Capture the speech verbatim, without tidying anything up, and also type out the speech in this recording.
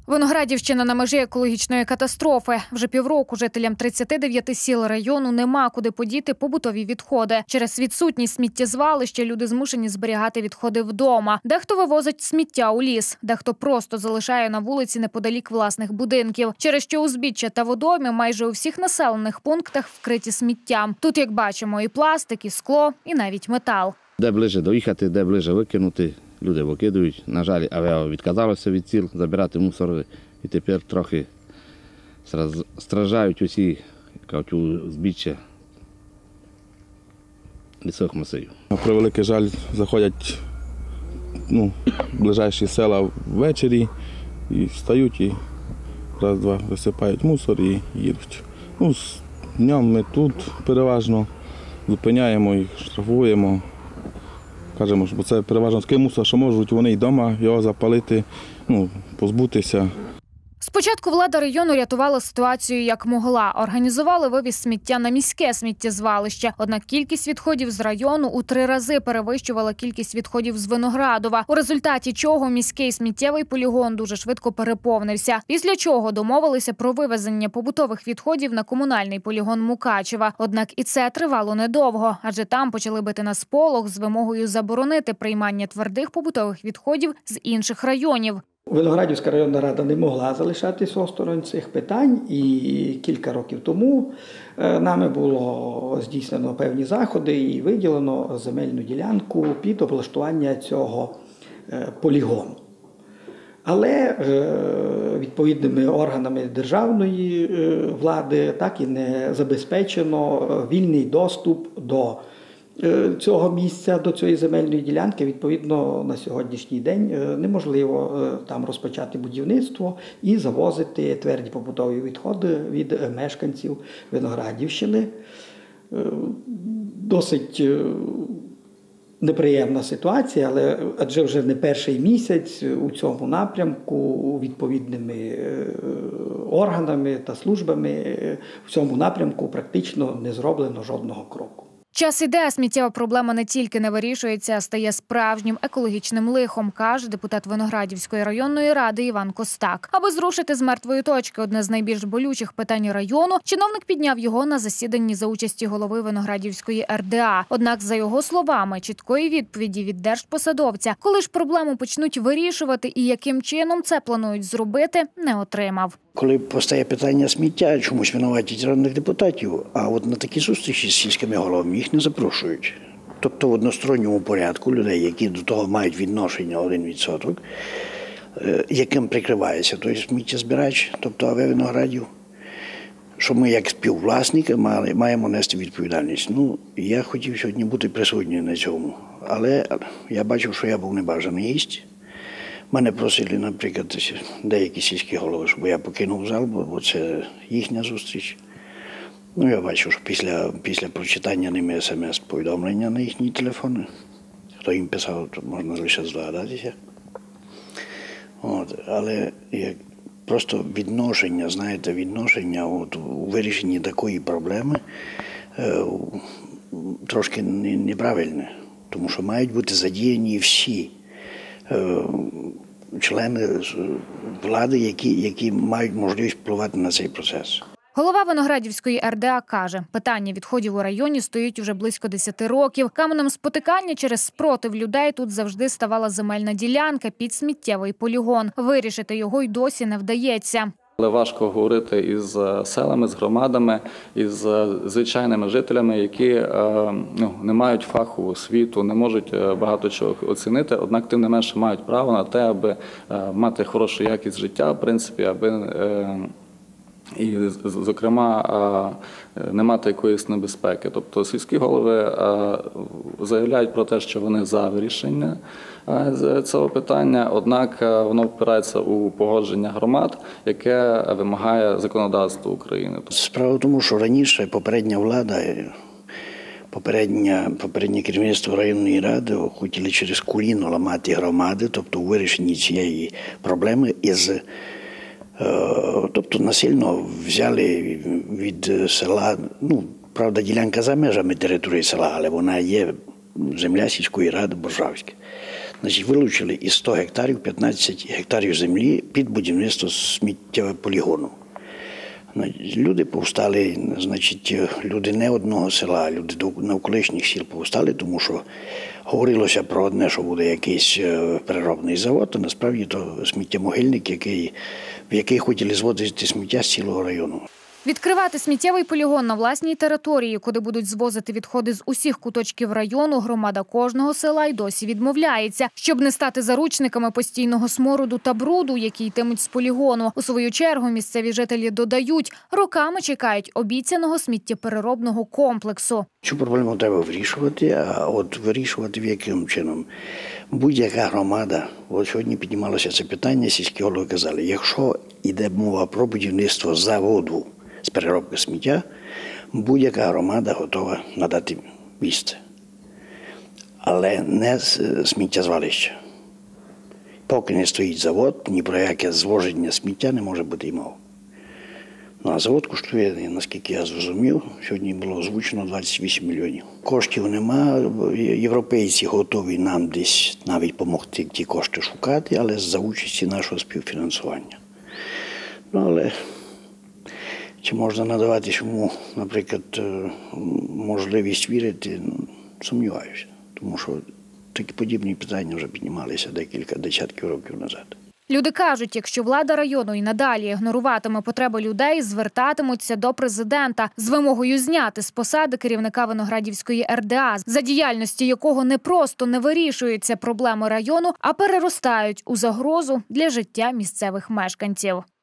Виноградівщина на межі екологічної катастрофи. Вже півроку жителям тридцяти дев'яти сіл району нема куди подіти побутові відходи. Через відсутність сміттєзвалища люди змушені зберігати відходи вдома. Дехто вивозить сміття у ліс, дехто просто залишає на вулиці неподалік власних будинків. Через що узбіччя та водойми майже у всіх населених пунктах вкриті сміттям. Тут, як бачимо, і пластик, і скло, і навіть метал. Де ближче доїхати, де ближче викинути. Люди викидають. На жаль, АВЕО відказалося від сіл забирати мусор. І тепер трохи страждають усі, кажуть, узбіччя лісових масивів. На превеликий жаль, заходять ну, ближайші села ввечері і встають, і раз-два висипають мусор і їдуть. Ну, з днем ми тут переважно зупиняємо їх, штрафуємо. Кажемо, бо це переважно такий мусор, що можуть вони й вдома його запалити, ну, позбутися. Спочатку влада району рятувала ситуацію як могла. Організували вивіз сміття на міське сміттєзвалище. Однак кількість відходів з району у три рази перевищувала кількість відходів з Виноградова. У результаті чого міський сміттєвий полігон дуже швидко переповнився. Після чого домовилися про вивезення побутових відходів на комунальний полігон Мукачева. Однак і це тривало недовго, адже там почали бити на сполох з вимогою заборонити приймання твердих побутових відходів з інших районів. Виноградівська районна рада не могла залишатися осторонь цих питань, і кілька років тому нами було здійснено певні заходи і виділено земельну ділянку під облаштування цього полігону. Але відповідними органами державної влади так і не забезпечено вільний доступ до цього місця, до цієї земельної ділянки. Відповідно, на сьогоднішній день неможливо там розпочати будівництво і завозити тверді побутові відходи від мешканців Виноградівщини. Досить неприємна ситуація, але адже вже не перший місяць у цьому напрямку відповідними органами та службами в цьому напрямку практично не зроблено жодного кроку. Час іде, а сміттєва проблема не тільки не вирішується, а стає справжнім екологічним лихом, каже депутат Виноградівської районної ради Іван Костак. Аби зрушити з мертвої точки одне з найбільш болючих питань району, чиновник підняв його на засіданні за участі голови Виноградівської ер де а. Однак, за його словами, чіткої відповіді від держпосадовця, коли ж проблему почнуть вирішувати і яким чином це планують зробити, не отримав. Коли постає питання сміття, чомусь винуватять народних депутатів, а от на такі зустрічі з сільськими головами їх не запрошують. Тобто в односторонньому порядку людей, які до того мають відношення один відсоток, яким прикривається той сміттєзбирач, тобто АВЕ Виноградів, що ми як співвласники маємо нести відповідальність. Ну, я хотів сьогодні бути присутнім на цьому, але я бачив, що я був небажаний гість. Мене просили, наприклад, деякі сільські голови, щоб я покинув зал, бо це їхня зустріч. Ну, я бачу, що після, після прочитання ними смс-повідомлення на їхні телефони, хто їм писав, то можна лише здогадатися. От, але як просто відношення, знаєте, відношення от, у вирішенні такої проблеми е, трошки неправильне, тому що мають бути задіяні всі члени влади, які, які мають можливість впливати на цей процес. Голова Виноградівської ер де а каже, питання відходів у районі стоїть уже близько десяти років. Каменем спотикання через спротив людей тут завжди ставала земельна ділянка під сміттєвий полігон. Вирішити його й досі не вдається. Але важко говорити із селами, з громадами, із звичайними жителями, які ну, не мають фахову освіту, не можуть багато чого оцінити, однак тим не менше мають право на те, аби мати хорошу якість життя, в принципі, аби і, зокрема, не мати якоїсь небезпеки. Тобто сільські голови заявляють про те, що вони за вирішення цього питання, однак воно впирається у погодження громад, яке вимагає законодавство України. Справа в тому, що раніше попередня влада, попереднє, попереднє керівництво районної ради хотіли через коліно ламати громади, тобто у вирішенні цієї проблеми із Тобто насильно взяли від села, ну, правда, ділянка за межами території села, але вона є земля сільської ради Боржавська. Значить, вилучили із ста гектарів п'ятнадцять гектарів землі під будівництво сміттєвого полігону. Люди повстали, значить, люди не одного села, люди навколишніх сіл повстали, тому що говорилося про одне, що буде якийсь переробний завод, а насправді то сміттємогильник, який, в який хотіли звозити сміття з цілого району. Відкривати сміттєвий полігон на власній території, куди будуть звозити відходи з усіх куточків району, громада кожного села й досі відмовляється, щоб не стати заручниками постійного смороду та бруду, які йтимуть з полігону. У свою чергу місцеві жителі додають, роками чекають обіцяного сміттєпереробного комплексу. Цю проблему треба вирішувати, а от вирішувати в яким чином. Будь-яка громада, от сьогодні піднімалося це питання, сільські голови казали, якщо йде мова про будівництво заводу з переробки сміття, будь-яка громада готова надати місце. Але не з сміттєзвалища. Поки не стоїть завод, ні про яке звозення сміття не може бути й мова. Ну, а завод коштує, наскільки я зрозумів, сьогодні було озвучено двадцять вісім мільйонів. Коштів нема, європейці готові нам десь навіть допомогти ті кошти шукати, але за участі нашого співфінансування. Ну, але чи можна надавати йому, наприклад, можливість вірити, сумніваюся. Тому що такі подібні питання вже піднімалися декілька десятків років назад. Люди кажуть, якщо влада району і надалі ігноруватиме потреби людей, звертатимуться до президента з вимогою зняти з посади керівника Виноградівської ер де а, за діяльності якого не просто не вирішуються проблеми району, а переростають у загрозу для життя місцевих мешканців.